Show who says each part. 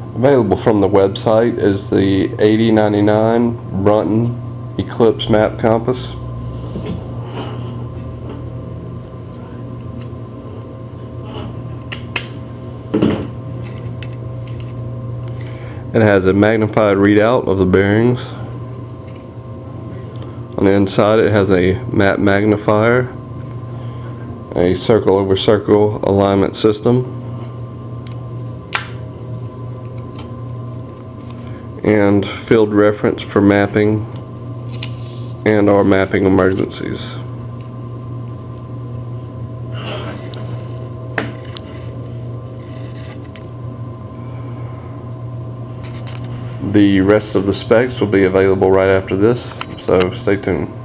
Speaker 1: Available from the website is the 8099 Brunton Eclipse map compass. It has a magnified readout of the bearings. On the inside it has a map magnifier, a circle over circle alignment system, and field reference for mapping and/or mapping emergencies. The rest of the specs will be available right after this, so stay tuned.